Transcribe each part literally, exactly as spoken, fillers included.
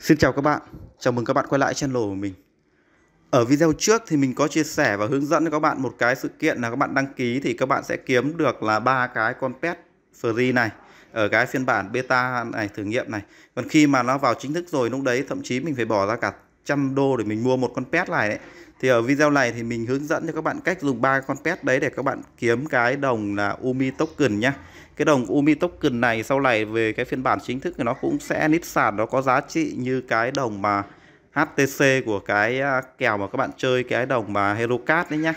Xin chào các bạn, chào mừng các bạn quay lại channel của mình. Ở video trước thì mình có chia sẻ và hướng dẫn cho các bạn một cái sự kiện là các bạn đăng ký thì các bạn sẽ kiếm được là ba cái con pet free này ở cái phiên bản beta này, thử nghiệm này. Còn khi mà nó vào chính thức rồi, lúc đấy thậm chí mình phải bỏ ra cả trăm đô để mình mua một con pet này đấy. Thì ở video này thì mình hướng dẫn cho các bạn cách dùng ba con pet đấy để các bạn kiếm cái đồng là Umi token nhá. Cái đồng Umi token này sau này về cái phiên bản chính thức thì nó cũng sẽ nít sàn, nó có giá trị như cái đồng mà hát tê xê của cái kèo mà các bạn chơi cái đồng mà Hero Card đấy nhá.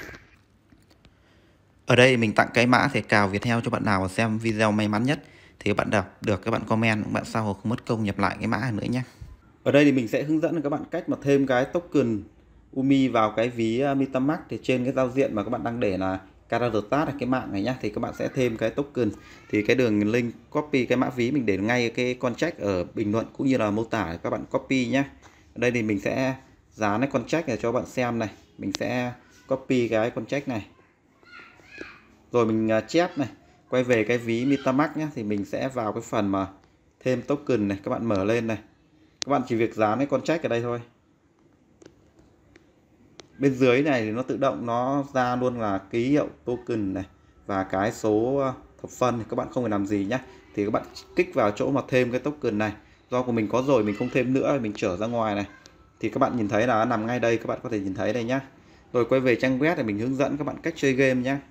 Ở đây mình tặng cái mã thẻ cào Viettel cho bạn nào xem video may mắn nhất thì các bạn đọc được, các bạn comment, các bạn sao không mất công nhập lại cái mã nữa nhé. Ở đây thì mình sẽ hướng dẫn cho các bạn cách mà thêm cái token Umi vào cái ví MetaMask. Thì trên cái giao diện mà các bạn đang để là Karastat cái mạng này nhá, thì các bạn sẽ thêm cái token. Thì cái đường link copy cái mã ví mình để ngay cái contract ở bình luận cũng như là mô tả, các bạn copy nhé. Ở đây thì mình sẽ dán cái contract này cho các bạn xem này. Mình sẽ copy cái contract này. Rồi mình chép này, quay về cái ví MetaMask nhé, thì mình sẽ vào cái phần mà thêm token này, các bạn mở lên này. Các bạn chỉ việc dán cái contract ở đây thôi. Bên dưới này thì nó tự động nó ra luôn là ký hiệu token này và cái số thập phân này, các bạn không phải làm gì nhé. Thì các bạn kích vào chỗ mà thêm cái token này. Do của mình có rồi, mình không thêm nữa, mình trở ra ngoài này. Thì các bạn nhìn thấy là nó nằm ngay đây, các bạn có thể nhìn thấy đây nhá. Rồi quay về trang web để mình hướng dẫn các bạn cách chơi game nhé.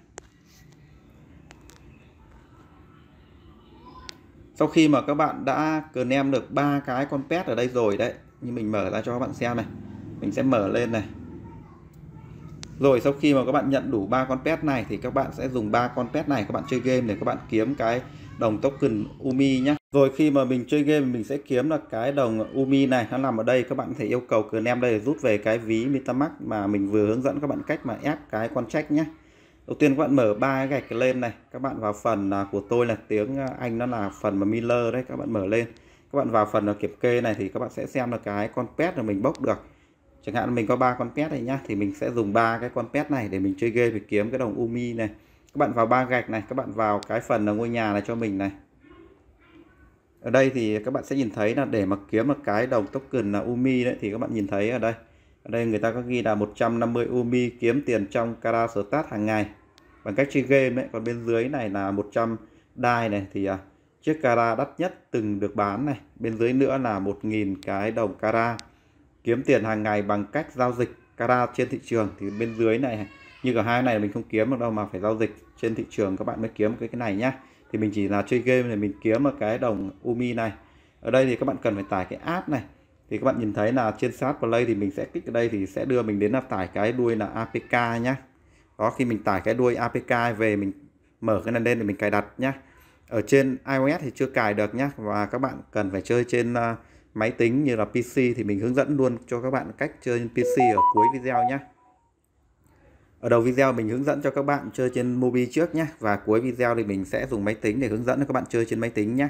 Sau khi mà các bạn đã claim được ba cái con pet ở đây rồi đấy, như mình mở ra cho các bạn xem này. Mình sẽ mở lên này. Rồi sau khi mà các bạn nhận đủ ba con pet này thì các bạn sẽ dùng ba con pet này các bạn chơi game để các bạn kiếm cái đồng token Umi nhé. Rồi khi mà mình chơi game mình sẽ kiếm được cái đồng Umi này, nó nằm ở đây. Các bạn có thể yêu cầu claim đây để rút về cái ví MetaMask mà mình vừa hướng dẫn các bạn cách mà ép cái contract nhé. Đầu tiên các bạn mở ba cái gạch lên này, các bạn vào phần của tôi là tiếng Anh nó là phần mà Miller đấy, các bạn mở lên. Các bạn vào phần kiểm kê này thì các bạn sẽ xem được cái con pet mà mình bốc được. Chẳng hạn mình có ba con pet này nhá, thì mình sẽ dùng ba cái con pet này để mình chơi game để kiếm cái đồng Umi này. Các bạn vào ba gạch này, các bạn vào cái phần là ngôi nhà này cho mình này. Ở đây thì các bạn sẽ nhìn thấy là để mà kiếm một cái đồng token là Umi đấy thì các bạn nhìn thấy ở đây. Ở đây người ta có ghi là một trăm năm mươi Umi kiếm tiền trong Karastat hàng ngày bằng cách chơi game đấy. Còn bên dưới này là một trăm đai này thì à, chiếc Kara đắt nhất từng được bán này. Bên dưới nữa là một nghìn cái đồng Kara kiếm tiền hàng ngày bằng cách giao dịch Kara trên thị trường. Thì bên dưới này như cả hai này mình không kiếm được đâu, mà phải giao dịch trên thị trường các bạn mới kiếm cái cái này nhá. Thì mình chỉ là chơi game này mình kiếm một cái đồng Umi này. Ở đây thì các bạn cần phải tải cái app này. Thì các bạn nhìn thấy là trên Start Play thì mình sẽ kích ở đây thì sẽ đưa mình đến là tải cái đuôi là a pê ca nhá. Đó, khi mình tải cái đuôi a pê ca về mình mở cái này lên để mình cài đặt nhá. Ở trên iOS thì chưa cài được nhá, và các bạn cần phải chơi trên uh, máy tính như là pê xê thì mình hướng dẫn luôn cho các bạn cách chơi trên pê xê ở cuối video nhé. Ở đầu video mình hướng dẫn cho các bạn chơi trên mobile trước nhé, và cuối video thì mình sẽ dùng máy tính để hướng dẫn cho các bạn chơi trên máy tính nhé.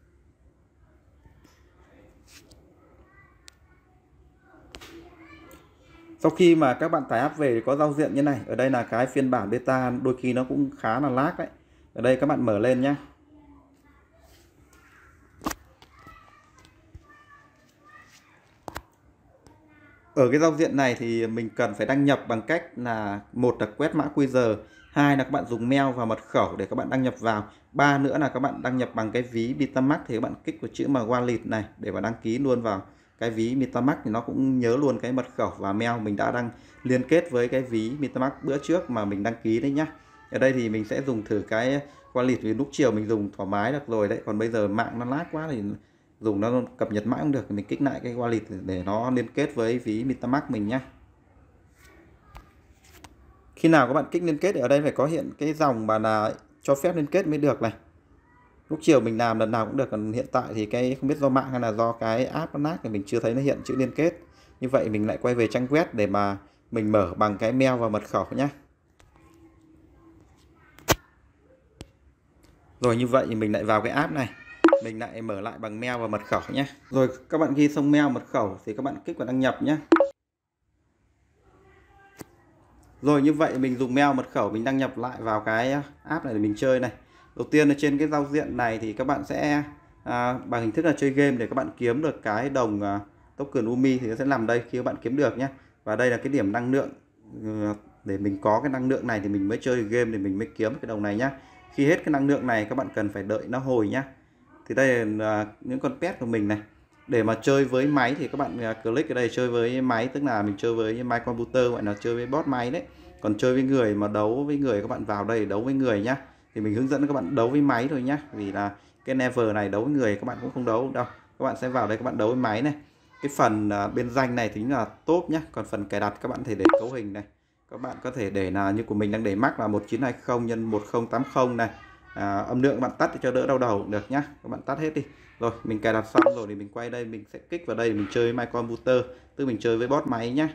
Sau khi mà các bạn tải app về thì có giao diện như này. Ở đây là cái phiên bản beta, đôi khi nó cũng khá là lag đấy. Ở đây các bạn mở lên nhé. Ở cái giao diện này thì mình cần phải đăng nhập bằng cách là một là quét mã quy rờ, hai là các bạn dùng mail và mật khẩu để các bạn đăng nhập vào, ba nữa là các bạn đăng nhập bằng cái ví MetaMask thì các bạn kích vào chữ mà wallet này để mà đăng ký luôn vào cái ví MetaMask thì nó cũng nhớ luôn cái mật khẩu và mail mình đã đăng liên kết với cái ví MetaMask bữa trước mà mình đăng ký đấy nhá. Ở đây thì mình sẽ dùng thử cái wallet vì lúc chiều mình dùng thoải mái được rồi đấy, còn bây giờ mạng nó lag quá thì dùng nó cập nhật mãi không được thì mình kích lại cái wallet để nó liên kết với ví MetaMask mình nhé. Khi nào các bạn kích liên kết ở đây phải có hiện cái dòng mà là cho phép liên kết mới được này. Lúc chiều mình làm lần nào cũng được, còn hiện tại thì cái không biết do mạng hay là do cái app nó lag thì mình chưa thấy nó hiện chữ liên kết. Như vậy mình lại quay về trang web để mà mình mở bằng cái mail và mật khẩu nhé. Rồi như vậy thì mình lại vào cái app này, mình lại mở lại bằng mail và mật khẩu nhé. Rồi các bạn ghi xong mail mật khẩu thì các bạn kích vào đăng nhập nhé. Rồi như vậy mình dùng mail mật khẩu mình đăng nhập lại vào cái app này để mình chơi này. Đầu tiên là trên cái giao diện này thì các bạn sẽ à, bằng hình thức là chơi game để các bạn kiếm được cái đồng à, token Umi thì nó sẽ nằm đây khi các bạn kiếm được nhé. Và đây là cái điểm năng lượng, để mình có cái năng lượng này thì mình mới chơi game, thì mình mới kiếm cái đồng này nhá. Khi hết cái năng lượng này các bạn cần phải đợi nó hồi nhá. Thì đây là những con pet của mình này. Để mà chơi với máy thì các bạn click ở đây, chơi với máy tức là mình chơi với my computer, gọi là chơi với bot máy đấy. Còn chơi với người mà đấu với người, các bạn vào đây đấu với người nhá. Thì mình hướng dẫn các bạn đấu với máy thôi nhá. Vì là cái Never này đấu với người các bạn cũng không đấu đâu. Các bạn sẽ vào đây các bạn đấu với máy này. Cái phần bên danh này tính là top nhá. Còn phần cài đặt các bạn có thể để cấu hình này. Các bạn có thể để là như của mình đang để max là một chín hai không nhân một không tám không này. À, âm lượng các bạn tắt cho đỡ đau đầu cũng được nhá. Các bạn tắt hết đi. Rồi mình cài đặt xong rồi thì mình quay đây, mình sẽ kích vào đây, mình chơi với my computer, tức mình chơi với bot máy nhá.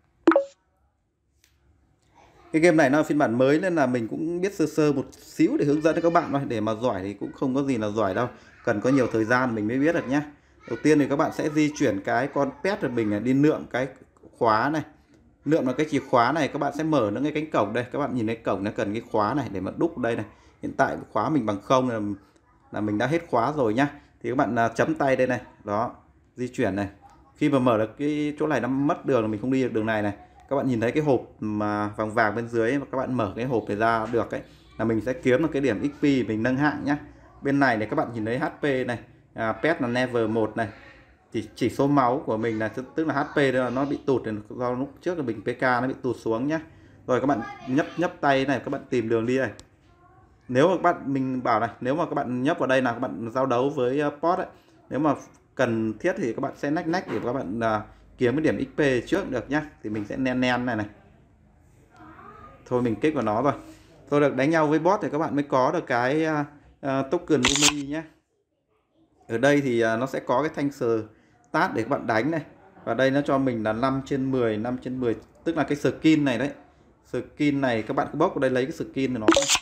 Cái game này nó là phiên bản mới nên là mình cũng biết sơ sơ một xíu để hướng dẫn cho các bạn thôi. Để mà giỏi thì cũng không có gì là giỏi đâu, cần có nhiều thời gian mình mới biết được nhá. Đầu tiên thì các bạn sẽ di chuyển cái con pet của mình này, đi lượm cái khóa này. Lượm là cái chìa khóa này, các bạn sẽ mở nó cái cánh cổng đây. Các bạn nhìn thấy cổng nó cần cái khóa này để mà đúc đây này. Hiện tại khóa mình bằng không là, là mình đã hết khóa rồi nhá. Thì các bạn chấm tay đây này, đó, di chuyển này. Khi mà mở được cái chỗ này nó mất đường là mình không đi được đường này này. Các bạn nhìn thấy cái hộp mà vàng vàng bên dưới, và các bạn mở cái hộp này ra được ấy, là mình sẽ kiếm được cái điểm ích pê, mình nâng hạng nhá. Bên này này các bạn nhìn thấy hát pê này, à, pet là level một này. Chỉ, chỉ số máu của mình là tức là hát pê là nó bị tụt, do lúc trước là mình pê ca nó bị tụt xuống nhá. Rồi các bạn nhấp nhấp tay này, các bạn tìm đường đi này. Nếu mà các bạn, mình bảo này, nếu mà các bạn nhấp vào đây là các bạn giao đấu với bot ấy, nếu mà cần thiết thì các bạn sẽ nách nách để các bạn uh, kiếm cái điểm ích pê trước được nhá. Thì mình sẽ nen nen này này. Thôi mình kích vào nó rồi. Thôi được đánh nhau với bot thì các bạn mới có được cái uh, uh, token Umi nhé. Ở đây thì uh, nó sẽ có cái thanh start để các bạn đánh này. Và đây nó cho mình là năm trên mười, năm trên mười, tức là cái skin này đấy. Skin này các bạn cứ bốc vào đây lấy cái skin của nó này.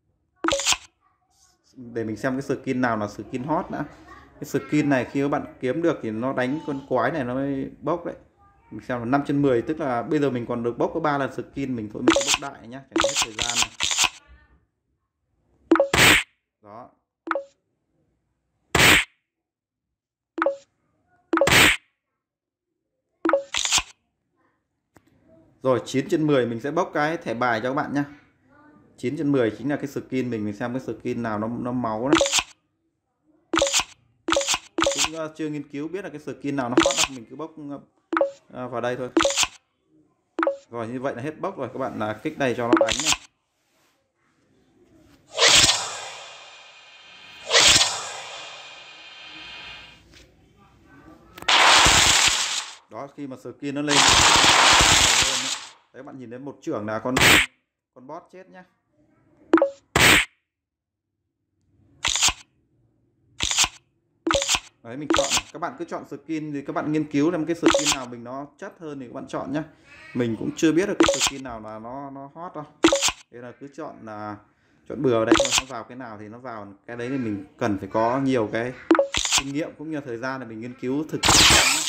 Để mình xem cái skin nào là skin hot đã. Cái skin này khi các bạn kiếm được thì nó đánh con quái này nó mới bốc đấy. Mình xem là năm trên mười, tức là bây giờ mình còn được bốc có ba lần skin, mình thôi mình sẽ bốc đại nhá, chẳng hết thời gian này. Đó. Rồi chín trên mười mình sẽ bốc cái thẻ bài cho các bạn nhá. chín trên mười chính là cái skin mình, mình xem cái skin nào nó nó máu này. Cũng uh, chưa nghiên cứu biết là cái skin nào nó hot đâu, mình cứ bốc uh, vào đây thôi. Rồi như vậy là hết bốc rồi, các bạn là uh, kích đây cho nó đánh này. Đó, khi mà skin nó lên đấy, các bạn nhìn thấy một trưởng là con con boss chết nhá. Đấy, mình chọn này. Các bạn cứ chọn skin thì các bạn nghiên cứu xem cái skin nào mình nó chất hơn thì các bạn chọn nhá. Mình cũng chưa biết được cái skin nào là nó nó hot đâu. Thế là cứ chọn là chọn bừa ở đây thôi, nó vào cái nào thì nó vào cái đấy, thì mình cần phải có nhiều cái kinh nghiệm cũng như thời gian để mình nghiên cứu thực tế.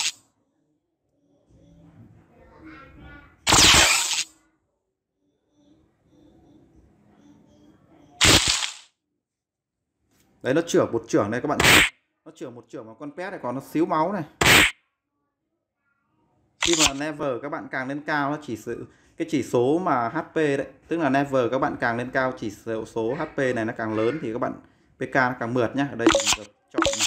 Đấy, nó chưởng một chưởng này các bạn, nó chưởng một chưởng vào con pet này còn nó xíu máu này. Khi mà level các bạn càng lên cao, nó chỉ sự cái chỉ số mà hát pê đấy, tức là level các bạn càng lên cao, chỉ số, số hát pê này nó càng lớn thì các bạn pê ca nó càng mượt nhá. Ở đây mình được chọn này.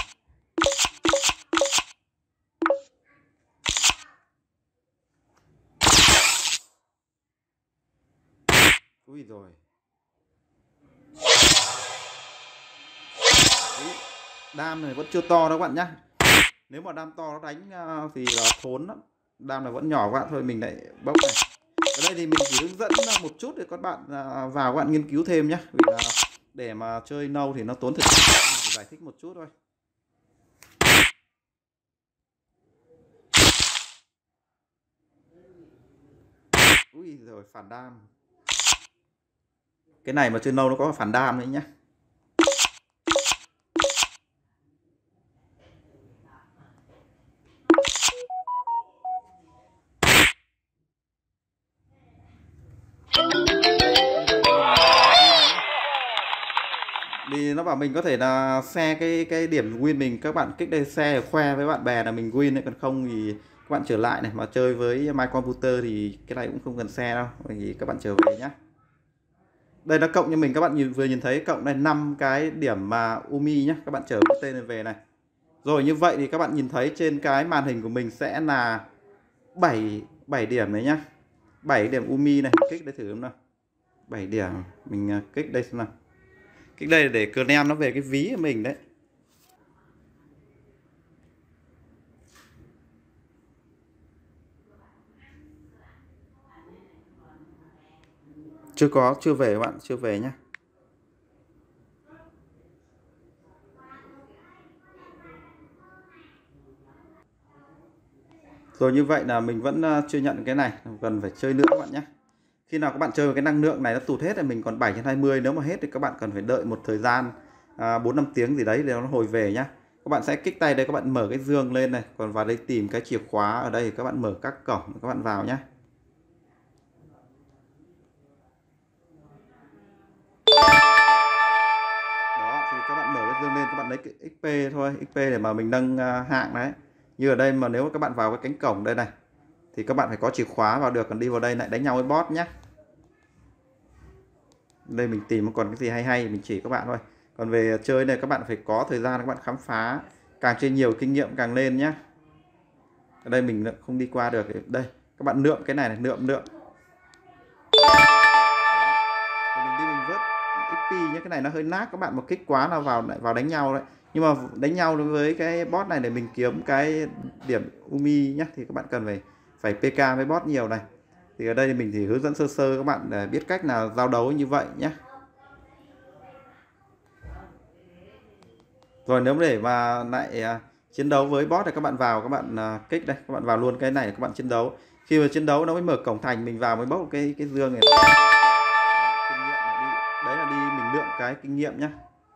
Ui rồi. Đam này vẫn chưa to đâu các bạn nhá. Nếu mà đam to nó đánh thì là thốn lắm. Đam này vẫn nhỏ các bạn, thôi mình lại bốc này. Ở đây thì mình chỉ hướng dẫn một chút để các bạn vào các bạn nghiên cứu thêm nhé. Vì là để mà chơi lâu thì nó tốn thời gian, mình giải thích một chút thôi. Ui rồi, phản đam. Cái này mà chơi lâu nó có phản đam đấy nhá. Đi thì nó bảo mình có thể là share cái cái điểm win mình, các bạn kích đây share khoe với bạn bè là mình win đấy, còn không thì các bạn trở lại này mà chơi với My Computer thì cái này cũng không cần share đâu, thì các bạn trở về nhá. Đây nó cộng cho mình, các bạn nhìn vừa nhìn thấy cộng đây năm cái điểm mà Umi nhé, các bạn trở cái tên này về này. Rồi như vậy thì các bạn nhìn thấy trên cái màn hình của mình sẽ là bảy bảy điểm đấy nhá. bảy điểm Umi này, kích đây thử không nào. bảy điểm, mình kích đây xem nào. Kích đây để kernel nó về cái ví của mình đấy. Chưa có, chưa về các bạn, chưa về nhá. Rồi như vậy là mình vẫn chưa nhận cái này, cần phải chơi nữa các bạn nhé. Khi nào các bạn chơi cái năng lượng này nó tụt hết thì mình còn bảy trên hai mươi, nếu mà hết thì các bạn cần phải đợi một thời gian à, bốn năm tiếng gì đấy để nó hồi về nhá. Các bạn sẽ kích tay đây, các bạn mở cái giường lên này, còn vào đây tìm cái chìa khóa ở đây, các bạn mở các cổng, các bạn vào nhá. Đó thì các bạn mở cái giường lên, các bạn lấy cái ích pê thôi, ích pê để mà mình nâng hạng đấy. Như ở đây mà nếu các bạn vào cái cánh cổng đây này thì các bạn phải có chìa khóa vào được, còn đi vào đây lại đánh nhau với boss nhé. Đây mình tìm còn cái gì hay hay mình chỉ các bạn thôi, còn về chơi này các bạn phải có thời gian các bạn khám phá, càng chơi nhiều kinh nghiệm càng lên nhé. Ở đây mình không đi qua được, đây các bạn nượm cái này này, nượm nượm mình đi mình vớt ích pê nhé. Cái này nó hơi nát, các bạn một kích quá là vào lại vào đánh nhau đấy, nhưng mà đánh nhau đối với cái boss này để mình kiếm cái điểm Umi nhé thì các bạn cần phải phải pê ca với boss nhiều này. Thì ở đây thì mình chỉ hướng dẫn sơ sơ các bạn để biết cách nào giao đấu như vậy nhé. Rồi nếu để mà lại à, chiến đấu với boss thì các bạn vào, các bạn à, kích đây, các bạn vào luôn cái này để các bạn chiến đấu. Khi mà chiến đấu nó mới mở cổng thành, mình vào mới bốc cái cái dương này. Đó, kinh nghiệm là đi, đấy là đi mình lượng cái kinh nghiệm nhá.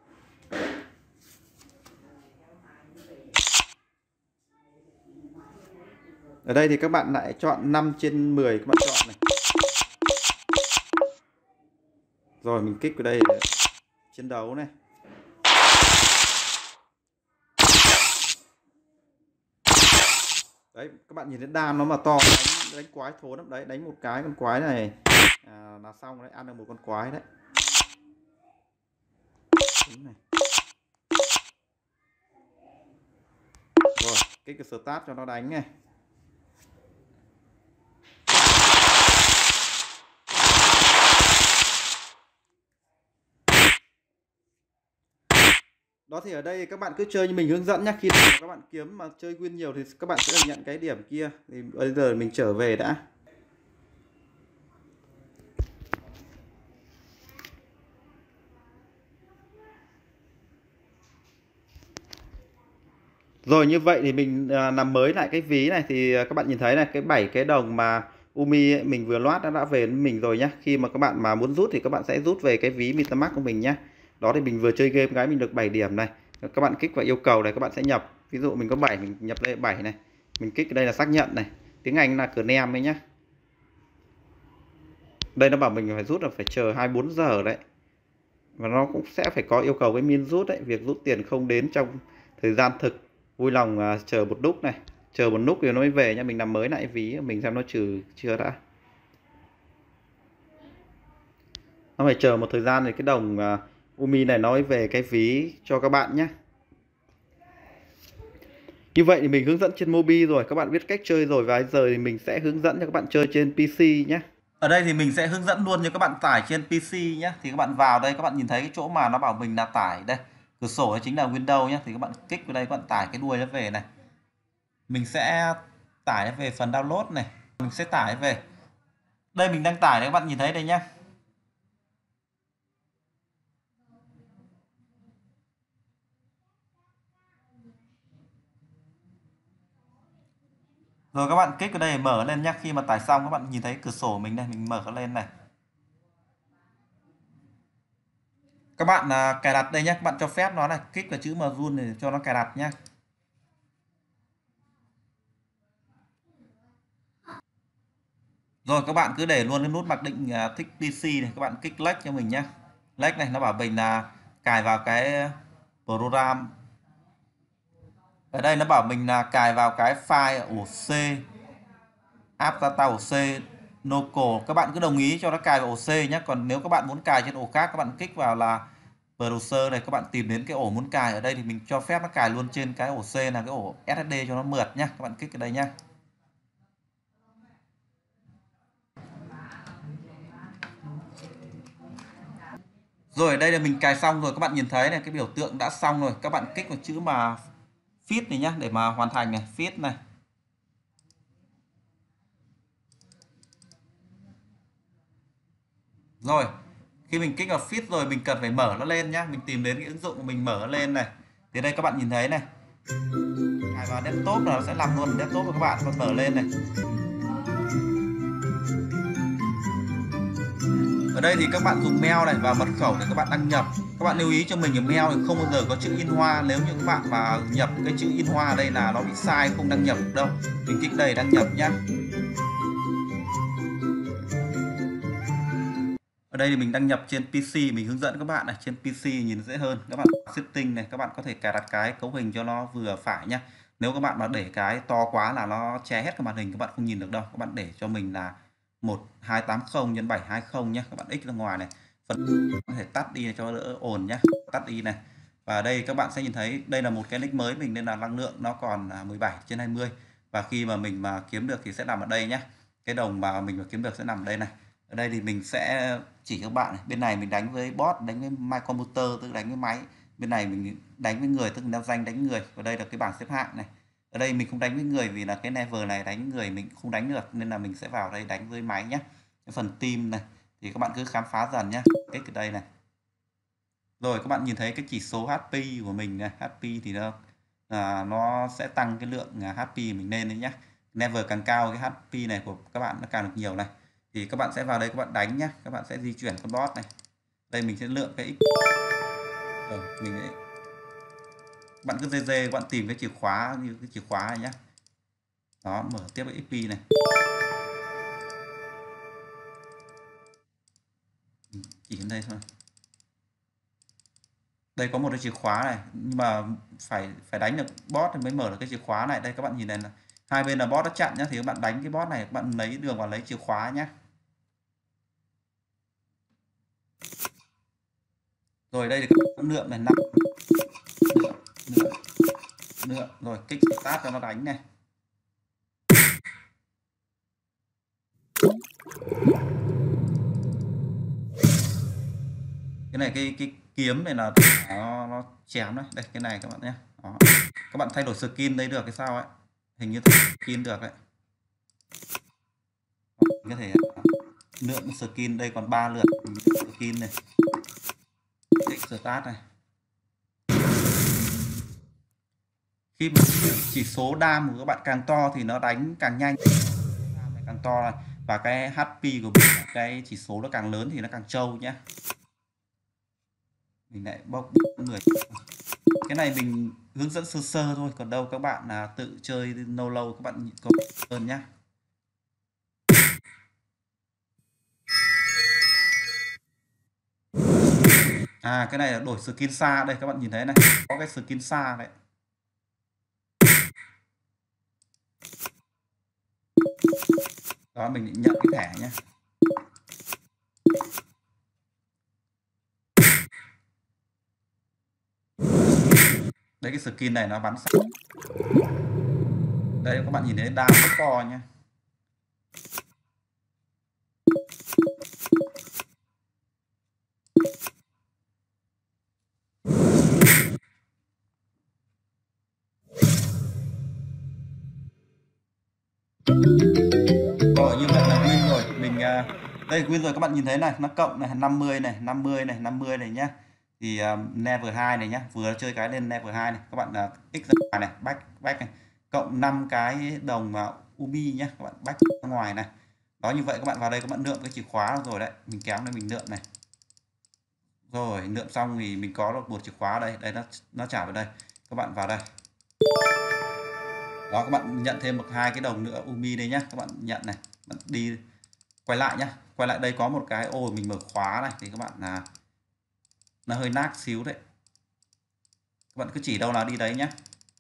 Ở đây thì các bạn lại chọn năm trên mười, các bạn chọn này. Rồi mình kích vào đây để chiến đấu này. Đấy các bạn nhìn thấy đam nó mà to, đánh, đánh quái thốn lắm đấy, đánh một cái con quái này à, là xong đấy, ăn được một con quái đấy. này. Rồi kích cái start cho nó đánh này. Đó thì ở đây các bạn cứ chơi như mình hướng dẫn nhé. Khi nào các bạn kiếm mà chơi win nhiều thì các bạn sẽ được nhận cái điểm kia. Thì bây giờ mình trở về đã. Rồi như vậy thì mình à, làm mới lại cái ví này thì các bạn nhìn thấy này, cái bảy cái đồng mà Umi ấy, mình vừa loát nó đã về với mình rồi nhá. Khi mà các bạn mà muốn rút thì các bạn sẽ rút về cái ví MetaMask của mình nhá. Đó thì mình vừa chơi game cái mình được bảy điểm này. Các bạn kích vào yêu cầu này, các bạn sẽ nhập. Ví dụ mình có bảy, mình nhập đây bảy này. Mình kích đây là xác nhận này. Tiếng Anh là kernel ấy nhá. Đây nó bảo mình phải rút là phải chờ hai mươi bốn giờ đấy. Và nó cũng sẽ phải có yêu cầu cái min rút đấy, việc rút tiền không đến trong thời gian thực. Vui lòng uh, chờ một lúc này, chờ một lúc thì nó mới về nha. Mình làm mới lại ví mình xem nó trừ chưa đã. Nó phải chờ một thời gian thì cái đồng uh, Umi này nó mới về cái ví cho các bạn nhé. Như vậy thì mình hướng dẫn trên Mobi rồi, các bạn biết cách chơi rồi, và giờ thì mình sẽ hướng dẫn cho các bạn chơi trên pê xê nhé. Ở đây thì mình sẽ hướng dẫn luôn cho các bạn tải trên pê xê nhé. Thì các bạn vào đây, các bạn nhìn thấy cái chỗ mà nó bảo mình là tải đây, cửa sổ ấy chính là Windows nhé. Thì các bạn kích vào đây, các bạn tải cái đuôi nó về này. Mình sẽ tải về phần download này, mình sẽ tải về. Đây mình đang tải đấy, các bạn nhìn thấy đây nhé. Rồi các bạn kích vào đây để mở lên nhé. Khi mà tải xong các bạn nhìn thấy cửa sổ mình đây, mình mở nó lên này. Các bạn à, cài đặt đây nhé, các bạn cho phép nó này, kích vào chữ Mjun để cho nó cài đặt nhé. Rồi các bạn cứ để luôn cái nút mặc định uh, thích pê xê này, các bạn kích select cho mình nhé. Select này nó bảo mình là cài vào cái program. Ở đây nó bảo mình là cài vào cái file ổ C, app data ổ C local. Các bạn cứ đồng ý cho nó cài vào ổ C nhé. Còn nếu các bạn muốn cài trên ổ khác, các bạn kích vào là browser này, các bạn tìm đến cái ổ muốn cài. Ở đây thì mình cho phép nó cài luôn trên cái ổ C là cái ổ ét ét đê cho nó mượt nhé. Các bạn kích ở đây nhé. Rồi ở đây là mình cài xong rồi, các bạn nhìn thấy này, cái biểu tượng đã xong rồi. Các bạn kích vào chữ mà fit này nhá để mà hoàn thành này, fit này. Rồi, khi mình kích vào fit rồi mình cần phải mở nó lên nhá. Mình tìm đến cái ứng dụng của mình, mở nó lên này. Thì đây các bạn nhìn thấy này. Cài vào desktop là nó sẽ làm luôn desktop của các bạn, còn mở lên này. Ở đây thì các bạn dùng mail này và mật khẩu để các bạn đăng nhập. Các bạn lưu ý cho mình ở mail thì không bao giờ có chữ in hoa. Nếu như các bạn mà nhập cái chữ in hoa ở đây là nó bị sai, không đăng nhập được đâu. Mình kích đây đăng nhập nhá. Ở đây thì mình đăng nhập trên pê xê, mình hướng dẫn các bạn này, trên pê xê nhìn dễ hơn. Các bạn setting này, các bạn có thể cài đặt cái cấu hình cho nó vừa phải nhá. Nếu các bạn mà để cái to quá là nó che hết cái màn hình, các bạn không nhìn được đâu. Các bạn để cho mình là một hai tám không nhân bảy hai không nhé. Các bạn x ra ngoài này. Phần có thể tắt đi cho đỡ ồn nhé. Tắt đi này. Và đây các bạn sẽ nhìn thấy đây là một cái nick mới mình, nên là năng lượng nó còn mười bảy trên hai mươi. Và khi mà mình mà kiếm được thì sẽ nằm ở đây nhé. Cái đồng mà mình mà kiếm được sẽ nằm ở đây này. Ở đây thì mình sẽ chỉ các bạn này. Bên này mình đánh với bot, đánh với my computer tức đánh với máy. Bên này mình đánh với người tức là danh đánh người. Và đây là cái bảng xếp hạng này. Ở đây mình không đánh với người vì là cái level này đánh người mình không đánh được, nên là mình sẽ vào đây đánh với máy nhé. Cái phần team này thì các bạn cứ khám phá dần nhé. Cái ở đây này. Rồi các bạn nhìn thấy cái chỉ số hát pê của mình này, hát pê thì nó à, nó sẽ tăng cái lượng hát pê mình lên đấy nhé. Level càng cao cái hát pê này của các bạn nó càng được nhiều này. Thì các bạn sẽ vào đây các bạn đánh nhé. Các bạn sẽ di chuyển con bot này. Đây mình sẽ lượng cái x. Rồi mình ấy. Bạn cứ dê dê, các bạn tìm cái chìa khóa như cái chìa khóa này nhé. Đó, mở tiếp cái ích pê này. Chỉ đến đây thôi. Đây có một cái chìa khóa này, nhưng mà phải phải đánh được bot thì mới mở được cái chìa khóa này. Đây các bạn nhìn này là hai bên là bot đã chặn nhá, thì các bạn đánh cái bot này, các bạn lấy đường vào lấy chìa khóa nhé. Rồi đây là các lượng này, năm lượng, lượng, lượng. Rồi kích start cho nó đánh này. Cái này cái cái kiếm này là nó, nó chém đấy. Đây cái này các bạn nhé. Đó. Các bạn thay đổi skin đây được cái sao ấy, hình như skin được đấy. Mình có thể lượng skin đây còn ba lượt skin này. Start này. Khi mà chỉ số đam của các bạn càng to thì nó đánh càng nhanh, càng to này. Và cái hát pê của mình, cái chỉ số nó càng lớn thì nó càng trâu nhé. Mình lại bốc người. Cái này mình hướng dẫn sơ sơ thôi, còn đâu các bạn là tự chơi lâu lâu các bạn có hơn nhá. À cái này là đổi skin xa, đây các bạn nhìn thấy này, có cái skin xa đấy. Đó mình nhận cái thẻ nhé. Đấy cái skin này nó bắn sẵn. Đây các bạn nhìn thấy đam rất to nhé. Rồi như vậy là win rồi. Mình đây win rồi, các bạn nhìn thấy này, nó cộng này năm mươi này, năm mươi này, năm mươi này nhá. Thì um, level hai này nhá, vừa chơi cái lên level hai này, các bạn là uh, x ra này, back back này, cộng năm cái đồng mà Umi nhá, các bạn back ra ngoài này. Đó, như vậy các bạn vào đây các bạn lượm cái chìa khóa rồi đấy, mình kéo đây mình lượm này. Rồi lượm xong thì mình có được một chìa khóa đây, đây nó nó trả vào đây. Các bạn vào đây. Đó, các bạn nhận thêm một hai cái đồng nữa Umi đây nhá, các bạn nhận này, bạn đi quay lại nhá, quay lại đây có một cái ô mình mở khóa này, thì các bạn là nó hơi nát xíu đấy. Các bạn cứ chỉ đâu là đi đấy nhá.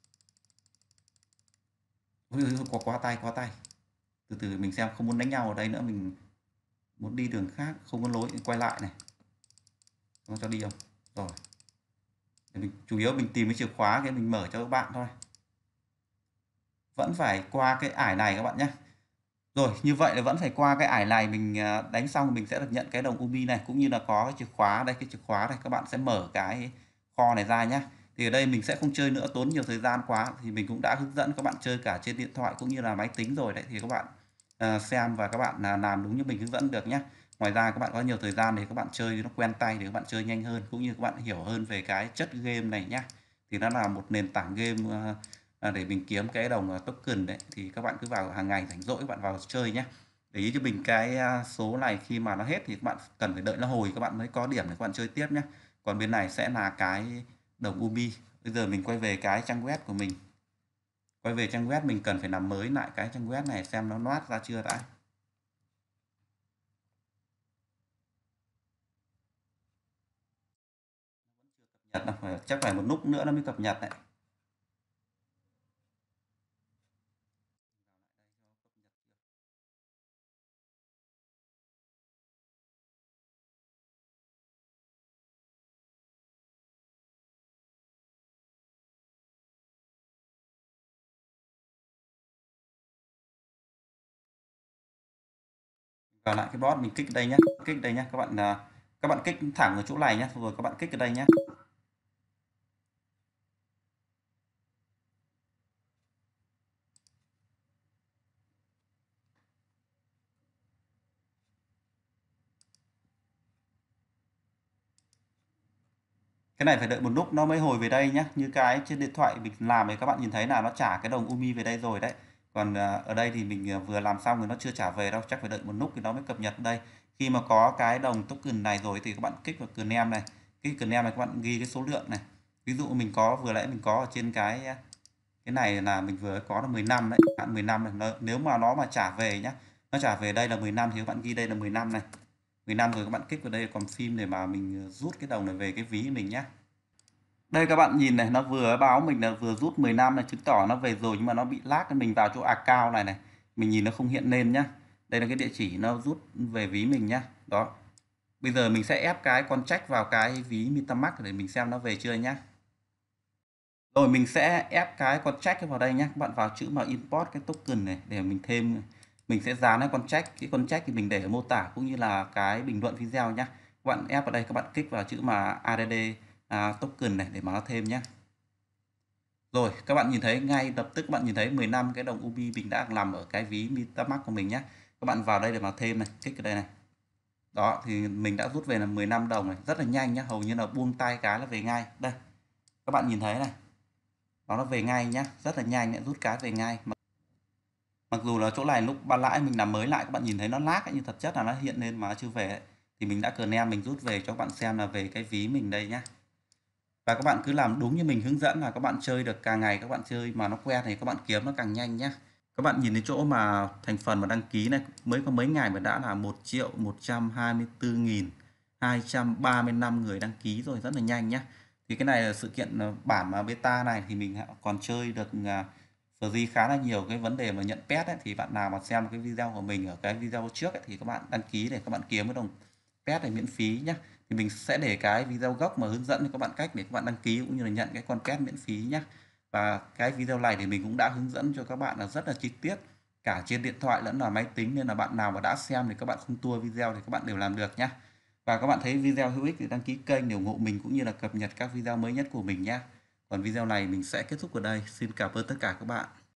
Ui, ui, ui, quá quá tay quá tay. Từ từ mình xem, không muốn đánh nhau ở đây nữa, mình muốn đi đường khác, không có lối quay lại này. Không cho đi không? Rồi. Để mình chủ yếu mình tìm cái chìa khóa cái mình mở cho các bạn thôi. Vẫn phải qua cái ải này các bạn nhé. Rồi, như vậy là vẫn phải qua cái ải này, mình đánh xong mình sẽ được nhận cái đồng Umi này, cũng như là có cái chìa khóa đây, cái chìa khóa này các bạn sẽ mở cái kho này ra nhé. Thì ở đây mình sẽ không chơi nữa, tốn nhiều thời gian quá, thì mình cũng đã hướng dẫn các bạn chơi cả trên điện thoại cũng như là máy tính rồi đấy, thì các bạn uh, xem và các bạn làm đúng như mình hướng dẫn được nhé. Ngoài ra các bạn có nhiều thời gian thì các bạn chơi nó quen tay thì các bạn chơi nhanh hơn, cũng như các bạn hiểu hơn về cái chất game này nhé. Thì nó là một nền tảng game uh, để mình kiếm cái đồng token đấy, thì các bạn cứ vào hàng ngày rảnh rỗi các bạn vào chơi nhé. Để ý cho mình cái số này khi mà nó hết thì các bạn cần phải đợi nó hồi các bạn mới có điểm để các bạn chơi tiếp nhé. Còn bên này sẽ là cái đồng Umi. Bây giờ mình quay về cái trang web của mình. Quay về trang web mình cần phải làm mới lại cái trang web này xem nó loát ra chưa đã. Nhật đâu, phải chắc phải một lúc nữa nó mới cập nhật đấy. Vào lại cái bot mình kích đây nhé, kích đây nhé các bạn, các bạn kích thẳng ở chỗ này nhé, rồi các bạn kích ở đây nhé. Cái này phải đợi một lúc nó mới hồi về đây nhé. Như cái trên điện thoại mình làm thì các bạn nhìn thấy là nó trả cái đồng Umi về đây rồi đấy. Còn ở đây thì mình vừa làm xong thì nó chưa trả về đâu, chắc phải đợi một lúc thì nó mới cập nhật đây. Khi mà có cái đồng token này rồi thì các bạn kích vào claim này, cái claim này các bạn ghi cái số lượng này. Ví dụ mình có vừa nãy mình có ở trên cái cái này là mình vừa có là mười lăm đấy, bạn mười lăm này. Nó, nếu mà nó mà trả về nhá, nó trả về đây là mười lăm thì các bạn ghi đây là mười lăm này. mười lăm rồi các bạn kích vào đây còn phim để mà mình rút cái đồng này về cái ví mình nhá. Đây các bạn nhìn này, nó vừa báo mình là vừa rút mười lăm này, chứng tỏ nó về rồi nhưng mà nó bị lag. Mình vào chỗ account này này, mình nhìn nó không hiện lên nhá. Đây là cái địa chỉ nó rút về ví mình nhá. Đó. Bây giờ mình sẽ ép cái con check vào cái ví MetaMask để mình xem nó về chưa nhá. Rồi mình sẽ ép cái con check vào đây nhé. Các bạn vào chữ mà import cái token này để mình thêm, mình sẽ dán cái con check. Cái con check thì mình để ở mô tả cũng như là cái bình luận video nhé. Các bạn ép vào đây, các bạn kích vào chữ mà add à, token này để mà nó thêm nhé. Rồi các bạn nhìn thấy ngay lập tức các bạn nhìn thấy mười lăm cái đồng Umi mình đã làm ở cái ví MetaMask của mình nhé. Các bạn vào đây để mà thêm này, kích vào đây này. Đó thì mình đã rút về là mười lăm đồng này, rất là nhanh nhá, hầu như là buông tay cái là về ngay. Đây. Các bạn nhìn thấy này. Nó nó về ngay nhá, rất là nhanh, lại rút cái về ngay. Mặc dù là chỗ này lúc ban lãi mình làm mới lại các bạn nhìn thấy nó lag ấy, nhưng thật chất là nó hiện lên mà nó chưa về ấy. Thì mình đã claim mình rút về cho các bạn xem là về cái ví mình đây nhá. Và các bạn cứ làm đúng như mình hướng dẫn là các bạn chơi được, càng ngày các bạn chơi mà nó quen thì các bạn kiếm nó càng nhanh nhá. Các bạn nhìn thấy chỗ mà thành phần mà đăng ký này mới có mấy ngày mà đã là một triệu một trăm hai mươi tư nghìn hai trăm ba mươi lăm người đăng ký rồi, rất là nhanh nhá. Thì cái này là sự kiện bản mà beta này thì mình còn chơi được free khá là nhiều. Cái vấn đề mà nhận pet ấy, thì bạn nào mà xem cái video của mình ở cái video trước ấy, thì các bạn đăng ký để các bạn kiếm cái đồng pet này miễn phí nhé. Thì mình sẽ để cái video gốc mà hướng dẫn cho các bạn cách để các bạn đăng ký cũng như là nhận cái con pet miễn phí nhé. Và cái video này thì mình cũng đã hướng dẫn cho các bạn là rất là chi tiết cả trên điện thoại lẫn là máy tính, nên là bạn nào mà đã xem thì các bạn không tua video thì các bạn đều làm được nhé. Và các bạn thấy video hữu ích thì đăng ký kênh để ủng hộ mình cũng như là cập nhật các video mới nhất của mình nhé. Còn video này mình sẽ kết thúc ở đây. Xin cảm ơn tất cả các bạn.